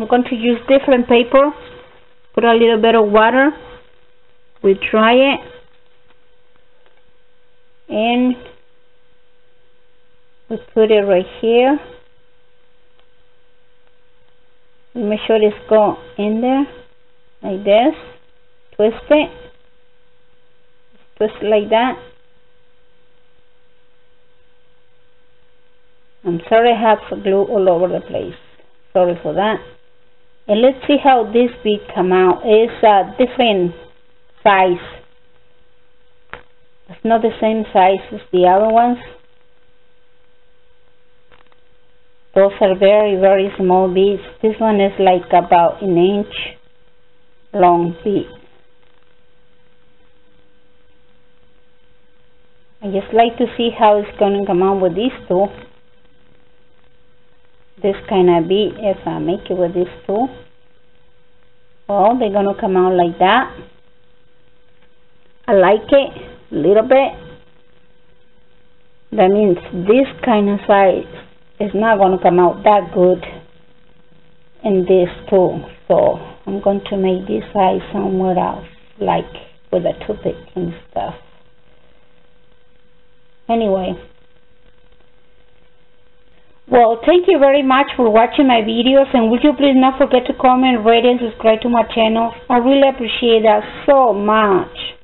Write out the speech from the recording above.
I'm going to use different paper, put a little bit of water, we dry it, and we put it right here. We make sure it's go in there like this, twist it, twist it like that. I'm sorry I have glue all over the place, sorry for that. And let's see how this bead come out. It's a different size, it's not the same size as the other ones. Those are very, very small beads. This one is like about an inch long bead. I just like to see how it's going to come out with these two. This kind of bead, if I make it with these two, well, they're going to come out like that. I like it a little bit. That means this kind of size is not going to come out that good in this too. So I'm going to make this size somewhere else, like with a toothpick and stuff. Anyway, well, thank you very much for watching my videos, and would you please not forget to comment, rate, and subscribe to my channel. I really appreciate that so much.